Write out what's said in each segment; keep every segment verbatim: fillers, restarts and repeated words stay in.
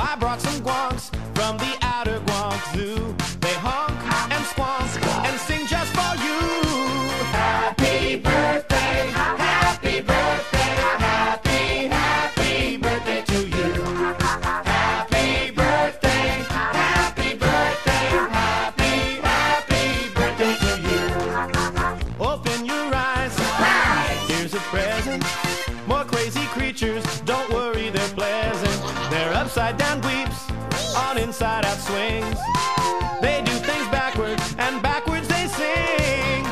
I brought some guanks from the outer Guank Zoo. They honk and squonk and sing just for you. Happy birthday, happy birthday, happy, happy birthday to you. Happy birthday, happy birthday, happy, happy birthday to you. Open your eyes, here's a present. More crazy creatures, don't worry, they're pleasant. They're upside down dweeps on inside out swings. They do things backwards, and backwards they sing.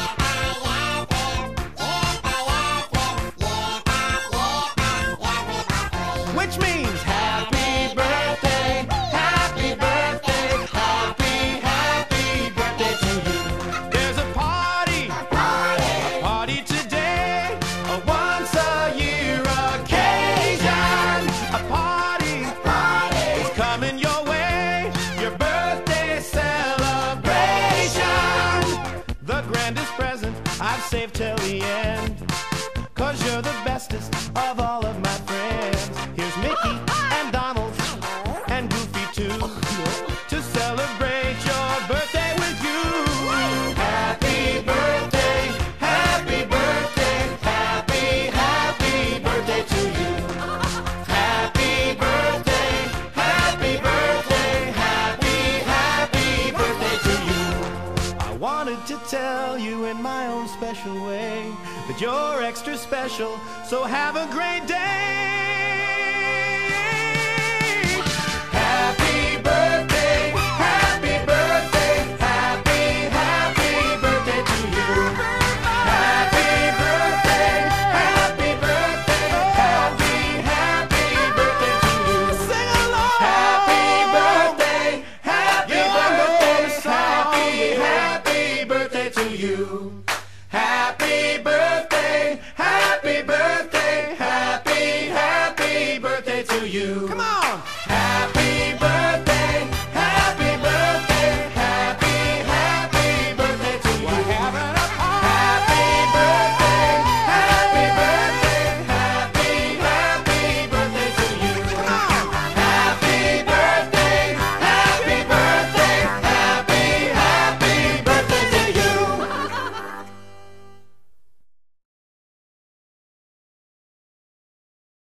Which means happy birthday, happy birthday, happy, happy birthday to you. There's a party, a party, a party today, a once a year occasion. A party, a party is coming your way, your birthday celebration. The grandest present I've saved till the end, 'cause you're the bestest of all of my friends. Here's Mickey and Donald and Goofy too, to celebrate your birthday with you. Happy birthday, happy birthday, happy, happy birthday to you. Happy birthday, happy birthday, happy, happy birthday to you. I wanted to tell you in my own special way that you're extra special, so have a great day.